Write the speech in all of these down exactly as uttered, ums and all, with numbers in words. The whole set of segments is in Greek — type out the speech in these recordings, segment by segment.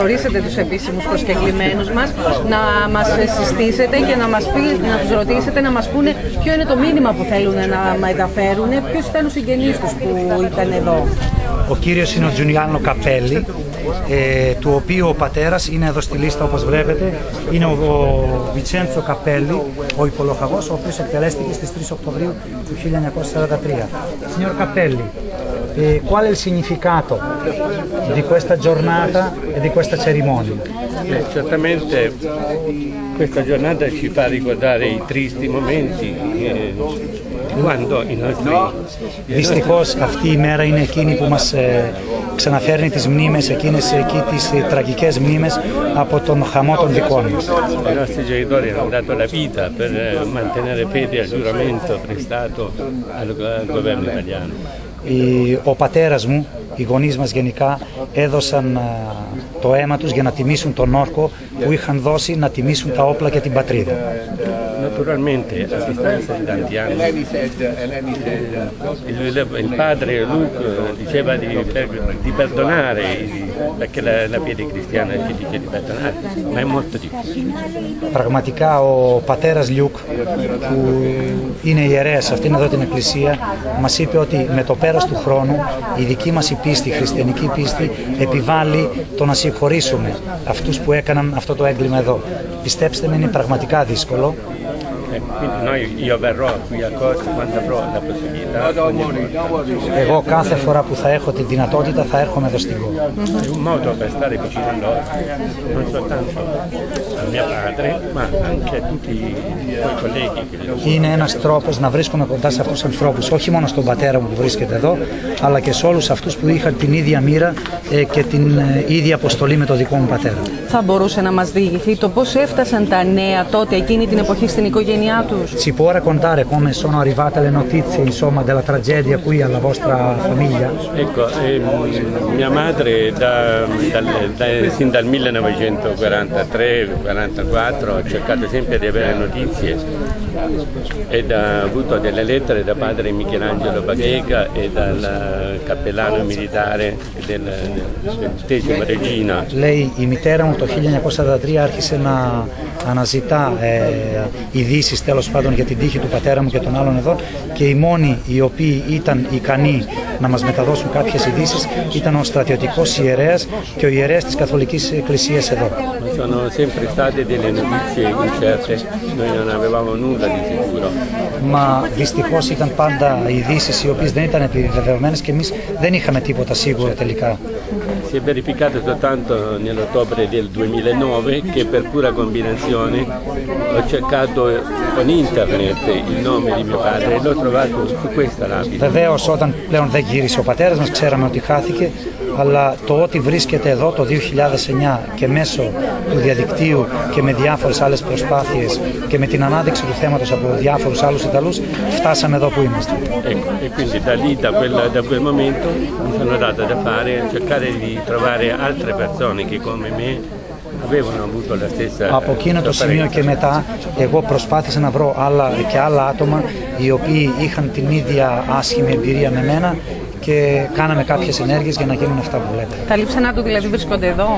Ορίσετε τους επίσημους προσκεκλημένους μας, να μας συστήσετε και να, μας πει, να τους ρωτήσετε να μας πούνε ποιο είναι το μήνυμα που θέλουν να μεταφέρουν, ποιος ήταν ο συγγενής τους που ήταν εδώ. Ο κύριος είναι ο Τζουνιάνο Καπέλη, ε, του οποίου ο πατέρας είναι εδώ στη λίστα όπως βλέπετε, είναι ο, ο Βιτσέντσο Καπέλη, ο υπολοχαγός, ο οποίος εκτελέστηκε στις τρεις Οκτωβρίου του χίλια ennesimiento σαράντα τρία. Signor Cappelli, eh, qual è il significato di questa giornata e di questa cerimonia? Eh, certamente questa giornata ci fa ricordare i tristi momenti eh, quando i nostri... Δυστυχώς αυτή η μέρα είναι εκείνη που μας ε, ξαναφέρνει τις μνήμες, εκείνες εκεί τις ε, τραγικές μνήμες από τον χαμό των δικών μας. I nostri genitori hanno dato la vita per mantenere fede al giuramento prestato al, al governo italiano. Ο πατέρας μου, οι γονείς μας γενικά, έδωσαν το αίμα τους για να τιμήσουν τον όρκο που είχαν δώσει να τιμήσουν τα όπλα και την πατρίδα. Naturalmente, a distanza di tanti anni, il, il padre Luke diceva di, di perdonare, perché la, la fede cristiana ci dice di perdonare, ma è molto difficile. Πραγματικά ο πατέρας Λιούκ, που είναι ιερέας σε αυτήν εδώ την εκκλησία, μας είπε ότι με το πέρας του χρόνου η δική μας η πίστη, η χριστιανική πίστη, επιβάλλει το να συγχωρήσουμε αυτούς που έκαναν αυτό το έγκλημα εδώ. Πιστέψτε με, είναι πραγματικά δύσκολο. Εγώ κάθε φορά που θα έχω τη δυνατότητα θα έρχομαι εδώ στην κόρη. Είναι ένας τρόπος να βρίσκομαι κοντά σε αυτούς τους ανθρώπους, όχι μόνο στον πατέρα μου που βρίσκεται εδώ, αλλά και σε όλους αυτούς που είχαν την ίδια μοίρα και την ίδια αποστολή με το δικό μου πατέρα. Θα μπορούσε να μας διηγηθεί το πώς έφτασαν τα νέα τότε εκείνη την εποχή στην οικογένειά τους? Si può raccontare come sono arrivate le notizie, insomma, della tragedia qui alla vostra famiglia? Ecco, eh, mia madre da, da, da, sin dal millenovecentoquarantatré quarantaquattro ha cercato sempre di avere notizie ed ha avuto delle lettere da padre Michelangelo Baghega e dal cappellano militare del ventesimo Regina. Λέει, η μητέρα μου το χίλια εννιακόσια σαράντα τρία άρχισε να αναζητά ε, ειδήσεις τέλος πάντων για την τύχη του πατέρα μου και των άλλων εδώ, και οι μόνοι οι οποίοι ήταν ικανοί να μας μεταδώσουν κάποιες ειδήσεις ήταν ο στρατιωτικός ιερέας και ο ιερέας της Καθολικής Εκκλησίας εδώ. Sono sempre state delle notizie incerte, noi non avevamo nulla di sicuro. Μα δυστυχώς ήταν πάντα ειδήσεις οι οποίες δεν ήταν επιβεβαιωμένες και εμείς δεν είχαμε τίποτα σίγουρο τελικά. Si è verificato soltanto nell'ottobre del duemilanove che per pura combinazione ho cercato con internet il nome di mio padre e l'ho trovato su questa lapide. Βεβαίως όταν πλέον δεν γύρισε ο πατέρας μας ξέραμε ότι χάθηκε, αλλά το ότι βρίσκεται εδώ το δύο χιλιάδες εννιά και μέσω του διαδικτύου και με διάφορες άλλες προσπάθειες και με την ανάδειξη του θέματος από διάφορους άλλους Ιταλούς φτάσαμε εδώ που είμαστε. Ecco, e quindi da lì, da quel, da quel momento mi sono dato da fare cercare di trovare altre persone che come me avevano avuto la stessa. Από εκείνο το σημείο και μετά εγώ προσπάθησα να βρω άλλα και άλλα άτομα οι οποίοι είχαν την ίδια άσχημη εμπειρία με μένα και κάναμε κάποιες ενέργειες για να γίνουν αυτά που βλέπετε. Τα λείψανά του δηλαδή βρίσκονται εδώ?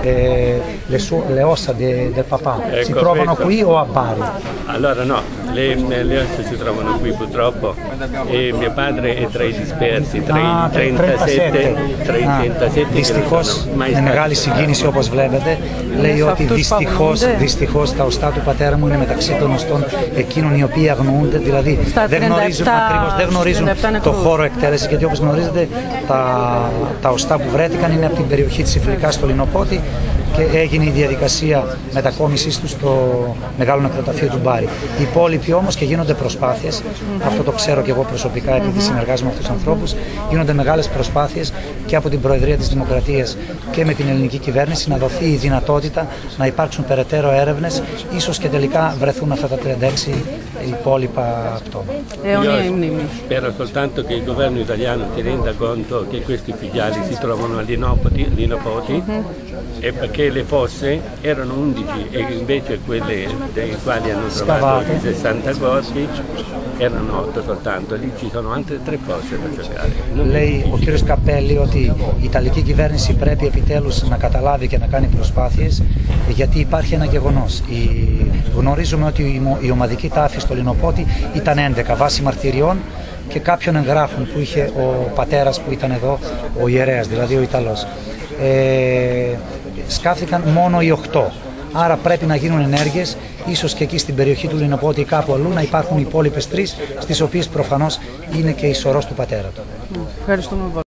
Ε, le, su, le ossa de, del papà ecco, si trovano questo. Qui o a Bari? Allora no, le, le ossa si trovano qui purtroppo e mio padre è tra i dispersi, tra ah, i trentasette, tra i trentasette. Δυστυχώς, με μεγάλη συγκίνηση όπως βλέπετε, λέει ότι δυστυχώς, δυστυχώς τα οστά του πατέρα μου είναι μεταξύ των οστών εκείνων οι οποίοι αγνοούνται, δηλαδή δεν γνωρίζουν, ακριβώς, δεν γνωρίζουν το χώρο εκτέλεσης, γιατί όπως γνωρίζετε τα, τα οστά που βρέθηκαν είναι από την περιοχή της Ιφλικάς στο Λινοπότη και έγινε η διαδικασία μετακόμισης του στο μεγάλο νεκροταφείο του Μπάρι. Οι υπόλοιποι όμως, και γίνονται προσπάθειες, mm-hmm. αυτό το ξέρω και εγώ προσωπικά επειδή mm-hmm. συνεργάζομαι με αυτούς τους ανθρώπους, γίνονται μεγάλες προσπάθειες και από την Προεδρία της Δημοκρατίας και με την ελληνική κυβέρνηση να δοθεί η δυνατότητα να υπάρξουν περαιτέρω έρευνες, ίσως και τελικά βρεθούν αυτά τα τριάντα έξι υπόλοιπα πτώματα. Io spero soltanto che il governo italiano si renda conto che questi figli si trovano all'Inopoti, mm-hmm. e perché che le fosse erano undici e invece quelle dei quali hanno trovato i sessanta corpi erano otto soltanto. Lì ci sono altre tre fosse da cercare. Λέει ο κύριος Καπέλη ότι η Ιταλική κυβέρνηση πρέπει επιτέλους να καταλάβει και να κάνει προσπάθειες, γιατί υπάρχει ένα γεγονός. Η... Γνωρίζουμε ότι η ομαδική τάφη στο Λινοπότη ήταν έντεκα βάσει μαρτυριών και κάποιων εγγράφων που είχε ο πατέρας που ήταν εδώ, ο ιερέας, δηλαδή ο Ιταλός. Ε, σκάφηκαν μόνο οι οκτώ. Άρα πρέπει να γίνουν ενέργειες, ίσως και εκεί στην περιοχή του Λινοπότη ή κάπου αλλού να υπάρχουν οι υπόλοιπες τρεις, στις οποίες προφανώς είναι και η σωρός του πατέρα του. Ευχαριστούμε πολύ.